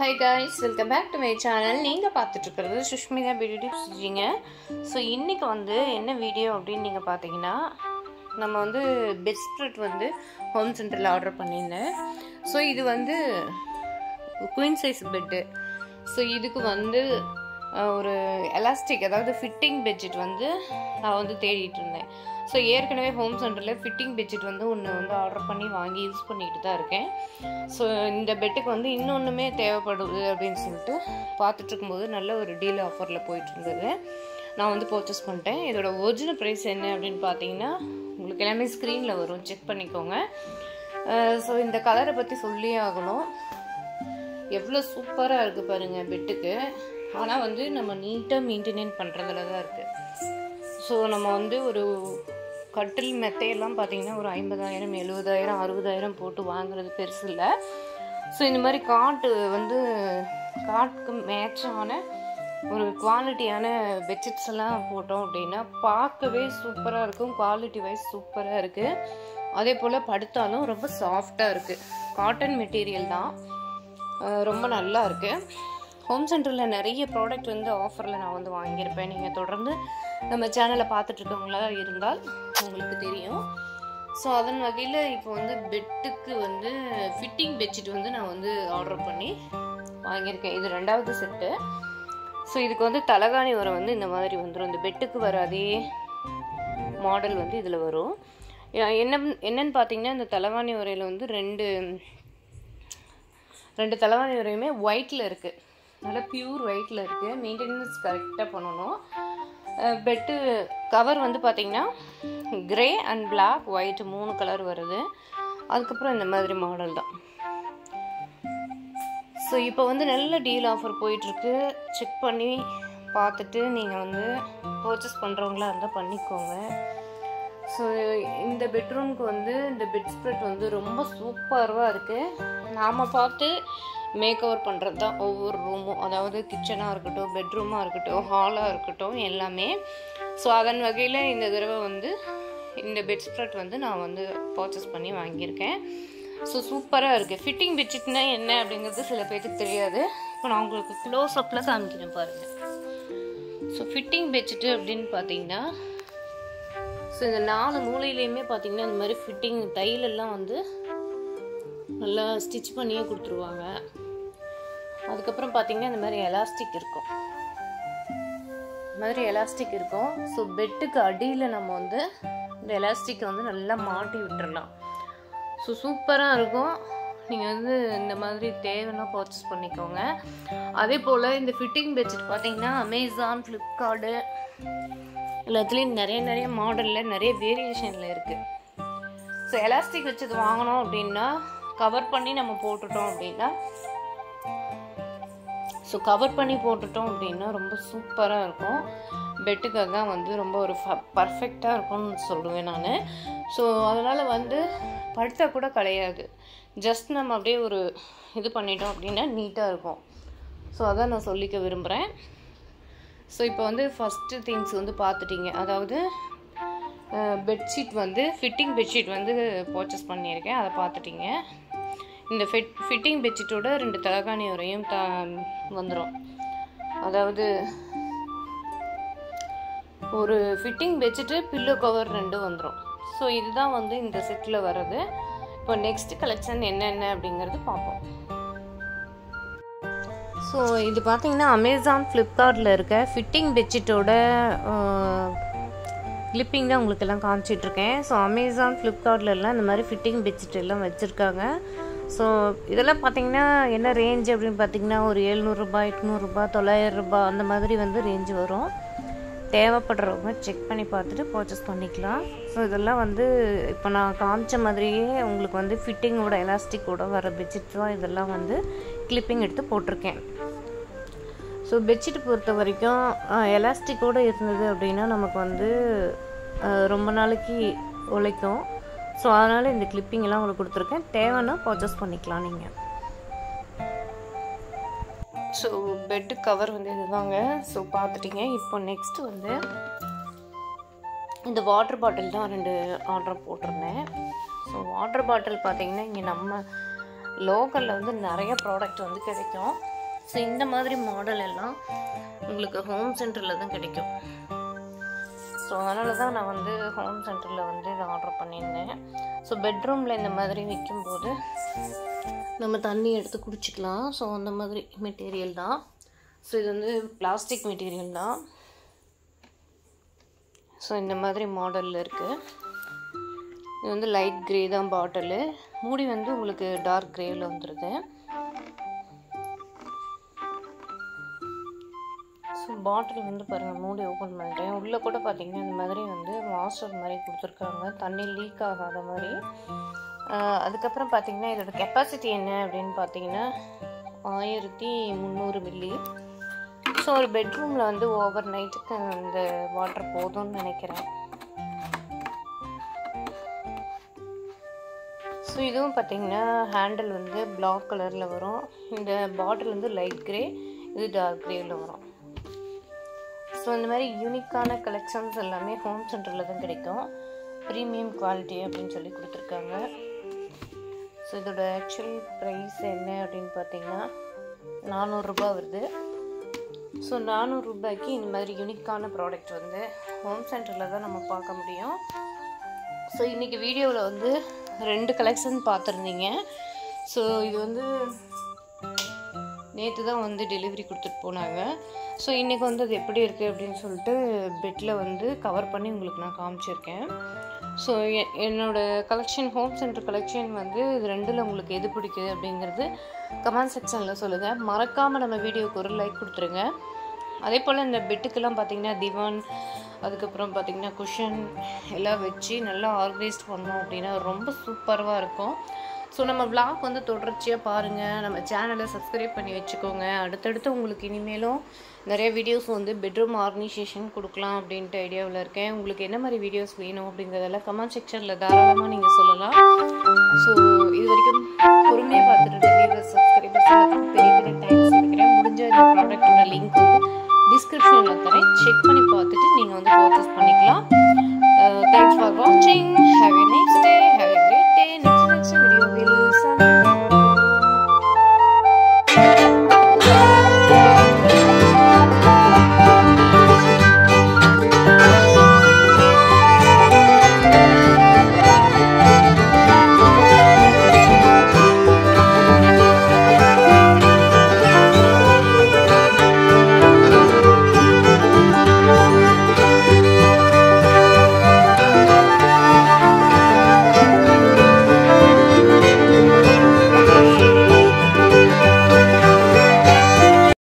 Hi guys, welcome back to my channel. நீங்க பார்த்துட்டு இருக்கிறது சுஷ்மிதா பியூட்டி டிப்ஸ் ஜிங்க. ஸோ இன்னைக்கு வந்து என்ன வீடியோ அப்படின்னு நீங்கள் பார்த்தீங்கன்னா, நம்ம வந்து பெட் ஸ்ப்ரெட் வந்து ஹோம் சென்டரில் ஆர்டர் பண்ணியிருந்தேன். ஸோ இது வந்து குயின் சைஸ் பெட்டு. ஸோ இதுக்கு வந்து ஒரு எலாஸ்டிக், அதாவது ஃபிட்டிங் பெட்ஷீட் வந்து நான் வந்து தேடிட்டு இருந்தேன். ஸோ ஏற்கனவே ஹோம் சென்டரில் ஃபிட்டிங் பெட்ஷீட் வந்து ஒன்று வந்து ஆர்டர் பண்ணி வாங்கி யூஸ் பண்ணிக்கிட்டு தான் இருக்கேன். ஸோ இந்த பெட்டுக்கு வந்து இன்னொன்றுமே தேவைப்படுது அப்படின்னு சொல்லிட்டு பார்த்துட்டு இருக்கும்போது நல்ல ஒரு டீல் ஆஃபரில் போயிட்டு இருந்தது. நான் வந்து பர்ச்சேஸ் பண்ணிட்டேன். இதோட ஒரிஜினல் ப்ரைஸ் என்ன அப்படின்னு பார்த்தீங்கன்னா, உங்களுக்கு எல்லாமே ஸ்க்ரீனில் வரும், செக் பண்ணிக்கோங்க. ஸோ இந்த கலரை பற்றி சொல்லியே ஆகணும். எவ்வளோ சூப்பராக இருக்குது பாருங்கள் பெட்டுக்கு. ஆனால் வந்து நம்ம நீட்டாக மெயின்டைன் பண்ணுறதுல தான் இருக்குது. ஸோ நம்ம வந்து ஒரு கட்டில் மெத்தையெல்லாம் பார்த்திங்கன்னா ஒரு 50,000, 70,000, 60,000 போட்டு வாங்குறது பெருசு இல்லை. ஸோ இந்த மாதிரி காட்டுக்கு மேட்சான ஒரு குவாலிட்டியான பெட்ஷீட்ஸ் எல்லாம் போட்டோம் அப்படின்னா பார்க்கவே சூப்பராக இருக்கும். குவாலிட்டி வைஸ் சூப்பராக இருக்குது. அதே போல் படுத்தாலும் ரொம்ப சாஃப்டாக இருக்குது. காட்டன் மெட்டீரியல் தான், ரொம்ப நல்லா இருக்குது. ஹோம் சென்டரில் நிறைய ப்ராடக்ட் வந்து ஆஃபரில் நான் வந்து வாங்கியிருப்பேன். நீங்கள் தொடர்ந்து நம்ம சேனலை பார்த்துட்ருக்கவங்களா இருந்தால் உங்களுக்கு தெரியும். ஸோ அதன் வகையில் இப்போ வந்து பெட்டுக்கு வந்து ஃபிட்டிங் பெட்ஷீட் வந்து நான் வந்து ஆர்டர் பண்ணி வாங்கியிருக்கேன். இது 2வது செட்டு. ஸோ இதுக்கு வந்து தலகாணி உரை வந்து இந்த மாதிரி வந்துடும். இந்த பெட்டுக்கு வர அதே மாடல் வந்து இதில் வரும். என்னன்னு பார்த்தீங்கன்னா, இந்த தலகாணி உரையில் வந்து ரெண்டு தலகாணி உரையுமே ஒயிட்டில் இருக்குது. நல்லா பியூர் ஒயிட்டில் இருக்குது. மெயின்டெனன்ஸ் கரெக்டாக பண்ணணும். பெட்டு கவர் வந்து பார்த்திங்கன்னா grey and black, white 3 colour வருது. அதுக்கப்புறம் இந்த மாதிரி மாடல் தான். ஸோ இப்போ வந்து நல்ல டீல் ஆஃபர் போயிட்டுருக்கு. செக் பண்ணி பார்த்துட்டு நீங்கள் வந்து பர்ச்சேஸ் பண்ணுறவங்களா இருந்தால் பண்ணிக்கோங்க. ஸோ இந்த பெட்ரூம்க்கு வந்து இந்த பெட் ஸ்ப்ரெட் வந்து ரொம்ப சூப்பராக இருக்குது. நாம் பார்த்து மேக் ஓவர் பண்ணுறது தான் ஒவ்வொரு ரூமும், அதாவது கிச்சனாக இருக்கட்டும், பெட்ரூமாக இருக்கட்டும், ஹாலாக இருக்கட்டும், எல்லாமே. ஸோ அதன் வகையில் இந்த தடவை வந்து இந்த பெட் ஸ்ப்ரெட் வந்து நான் வந்து பர்ச்சேஸ் பண்ணி வாங்கியிருக்கேன். ஸோ சூப்பராக இருக்குது. ஃபிட்டிங் பெட்ஷீட்னா என்ன அப்படிங்கிறது சில பேருக்கு தெரியாது. இப்போ நான் உங்களுக்கு க்ளோஸ் அப்பில் காமிக்கிறேன் பாருங்கள். ஸோ ஃபிட்டிங் பெட்ஷீட்டு அப்படின்னு பார்த்தீங்கன்னா, ஸோ இந்த 4 மூலையிலையுமே பார்த்தீங்கன்னா இந்த மாதிரி ஃபிட்டிங் தைலெல்லாம் வந்து நல்லா ஸ்டிச் பண்ணியே கொடுத்துருவாங்க. அதுக்கப்புறம் பார்த்தீங்கன்னா இந்த மாதிரி எலாஸ்டிக் இருக்கும். ஸோ பெட்டுக்கு அடியில் நம்ம வந்து இந்த எலாஸ்டிக்கை வந்து நல்லா மாட்டி விட்டுறலாம். ஸோ சூப்பராக இருக்கும். நீங்கள் வந்து இந்த மாதிரி தேவைன்னா பர்ச்சேஸ் பண்ணிக்கோங்க. அதே போல் இந்த ஃபிட்டிங் பெட்ஷீட் பார்த்தீங்கன்னா அமேசான், ஃப்ளிப்கார்ட்டு எல்லாத்துலேயும் நிறைய மாடலில் நிறைய வேரியேஷனில் இருக்குது. ஸோ எலாஸ்டிக் வச்சது வாங்கினோம் அப்படின்னா கவர் பண்ணி நம்ம போட்டுட்டோம் அப்படின்னா ரொம்ப சூப்பராக இருக்கும். பெட்டுக்கு அதுதான் வந்து ரொம்ப ஒரு பர்ஃபெக்டாக இருக்கும்னு சொல்லுவேன் நான். ஸோ அதனால் வந்து படுத்தா கூட கிடையாது, ஜஸ்ட் நம்ம அப்படியே ஒரு இது பண்ணிட்டோம் அப்படின்னா நீட்டாக இருக்கும். ஸோ அதான் நான் சொல்லிக்க விரும்புகிறேன். ஸோ இப்போ வந்து ஃபஸ்ட்டு திங்ஸ் வந்து பார்த்துட்டிங்க, அதாவது பெட்ஷீட் வந்து ஃபிட்டிங் பெட்ஷீட் வந்து பர்ச்சேஸ் பண்ணியிருக்கேன், அதை பார்த்துட்டிங்க. இந்த ஃபிட்டிங் பெட்ஷீட்டோட 2 தலகாணி உரையும் வந்துடும். அதாவது ஒரு ஃபிட்டிங் பெட்ஷீட்டு, பில்லோ கவர் 2 வந்துடும். ஸோ இதுதான் வந்து இந்த செட்டில் வர்றது. இப்போ நெக்ஸ்ட் கலெக்ஷன் என்னென்ன அப்படிங்கிறது பார்ப்போம். ஸோ இது பார்த்தீங்கன்னா அமேசான், ஃப்ளிப்கார்ட்டில் இருக்க ஃபிட்டிங் பெட்ஷீட்டோட கிளிப்பிங் தான் உங்களுக்கு எல்லாம் காமிச்சிட்ருக்கேன். ஸோ அமேசான், ஃப்ளிப்கார்ட்லலாம் இந்த மாதிரி ஃபிட்டிங் பெட்ஷீட் எல்லாம் வச்சுருக்காங்க. ஸோ இதெல்லாம் பார்த்திங்கன்னா என்ன ரேஞ்ச் அப்படின்னு பார்த்திங்கன்னா ஒரு 700 ரூபாய், 800 ரூபாய், 900 ரூபாய் அந்த மாதிரி வந்து ரேஞ்சு வரும். தேவைப்படுறவங்க செக் பண்ணி பார்த்துட்டு பர்ச்சேஸ் பண்ணிக்கலாம். ஸோ இதெல்லாம் வந்து இப்போ நான் காமிச்ச மாதிரியே உங்களுக்கு வந்து ஃபிட்டிங்கோட எலாஸ்டிக்கோட வர பெட்ஷீட் தான் இதெல்லாம் வந்து கிளிப்பிங் எடுத்து போட்டிருக்கேன். ஸோ பெட்ஷீட் பொறுத்த வரைக்கும் எலாஸ்டிக்கோடு இருந்தது அப்படின்னா நமக்கு வந்து ரொம்ப நாளைக்கு உழைக்கும். ஸோ அதனால் இந்த கிளிப்பிங்கெல்லாம் உங்களுக்கு கொடுத்துருக்கேன். தேவைன்னா பர்ச்சேஸ் பண்ணிக்கலாம் நீங்கள். ஸோ பெட்டு கவர் வந்து இதுதாங்க. ஸோ பார்த்துட்டிங்க. இப்போ நெக்ஸ்ட்டு வந்து இந்த வாட்டர் பாட்டில் தான் 2 ஆர்டர் போட்டிருந்தேன். ஸோ வாட்டர் பாட்டில் பார்த்திங்கன்னா இங்கே நம்ம லோக்கலில் வந்து நிறைய ப்ராடக்ட் வந்து கிடைக்கும். ஸோ இந்த மாதிரி மாடல் எல்லாம் உங்களுக்கு ஹோம் சென்டரில் தான் கிடைக்கும். ஸோ அதனால தான் நான் வந்து ஹோம் சென்டரில் வந்து இதை ஆர்டர் பண்ணியிருந்தேன். ஸோ பெட்ரூமில் இந்த மாதிரி வைக்கும்போது நம்ம தண்ணி எடுத்து குடிச்சிக்கலாம். ஸோ அந்த மாதிரி மெட்டீரியல் தான். ஸோ இது வந்து பிளாஸ்டிக் மெட்டீரியல் தான். ஸோ இந்த மாதிரி மாடலில் இருக்குது. இது வந்து லைட் க்ரே தான் பாட்டிலு. மூடி வந்து உங்களுக்கு டார்க் க்ரேவில் வந்துடுது. ஸோ பாட்டில் வந்து பாருங்கள், மூடி ஓப்பன் பண்ணிட்டேன். உள்ளே கூட பார்த்திங்கன்னா இந்த மாதிரி வந்து மாஸ்டர் மாதிரி கொடுத்துருக்காங்க, தண்ணி லீக் ஆகாத மாதிரி. அதுக்கப்புறம் பார்த்திங்கன்னா இதோட கெப்பாசிட்டி என்ன அப்படின்னு பார்த்தீங்கன்னா 1300 மில்லி. ஸோ ஒரு பெட்ரூமில் வந்து ஓவர் நைட்டுக்கு இந்த வாட்டர் போதும்னு நினைக்கிறேன். ஸோ இதுவும் பார்த்திங்கன்னா ஹேண்டில் வந்து பிளாக் கலரில் வரும். இந்த பாட்டில் வந்து லைட் க்ரே, இது டார்க் க்ரேவில் வரும். ஸோ இந்த மாதிரி யூனிக்கான கலெக்ஷன்ஸ் எல்லாமே ஹோம் சென்டரில் தான் கிடைக்கும். ப்ரீமியம் குவாலிட்டி அப்படின்னு சொல்லி கொடுத்துருக்காங்க. ஸோ இதோட ஆக்சுவல் ப்ரைஸ் என்ன அப்படின்னு பார்த்தீங்கன்னா 400 ரூபாய் வருது. ஸோ 400 ரூபாய்க்கு இந்த மாதிரி யூனிக்கான ப்ராடக்ட் வந்து ஹோம் சென்டரில் தான் நம்ம பார்க்க முடியும். ஸோ இன்றைக்கி வீடியோவில் வந்து 2 கலெக்ஷன் பார்த்துருந்தீங்க. ஸோ இது வந்து நேற்று தான் வந்து டெலிவரி கொடுத்துட்டு போனாங்க. ஸோ இன்றைக்கி வந்து அது எப்படி இருக்குது அப்படின்னு சொல்லிட்டு பெட்டில் வந்து கவர் பண்ணி உங்களுக்கு நான் காமிச்சிருக்கேன். ஸோ என்னோடய கலெக்ஷன், ஹோம் சென்டர் கலெக்ஷன் வந்து இது 2ல் உங்களுக்கு எது பிடிக்குது அப்படிங்கிறது கமெண்ட் செக்ஷனில் சொல்லுங்கள். மறக்காமல் நம்ம வீடியோவுக்கு ஒரு லைக் கொடுத்துருங்க. அதே போல் இந்த பெட்டுக்கெல்லாம் பார்த்திங்கன்னா திவான், அதுக்கப்புறம் பார்த்திங்கன்னா குஷன் எல்லாம் வச்சு நல்லா ஆர்கனைஸ்ட் பண்ணோம் அப்படின்னா ரொம்ப சூப்பராக இருக்கும். ஸோ நம்ம விளாக் வந்து தொடர்ச்சியாக பாருங்கள். நம்ம சேனலை சப்ஸ்கிரைப் பண்ணி வச்சுக்கோங்க. அடுத்தடுத்து உங்களுக்கு இனிமேலும் நிறைய வீடியோஸ் வந்து பெட்ரூம் ஆர்கனைசேஷன் கொடுக்கலாம் அப்படின்ட்டு ஐடியாவில் இருக்கேன். உங்களுக்கு என்ன மாதிரி வீடியோஸ் வேணும் அப்படிங்கிறதெல்லாம் கமெண்ட் செக்ஷனில் தாராளமாக நீங்கள் சொல்லலாம். ஸோ இது வரைக்கும் பொறுமையாக பார்த்துட்டு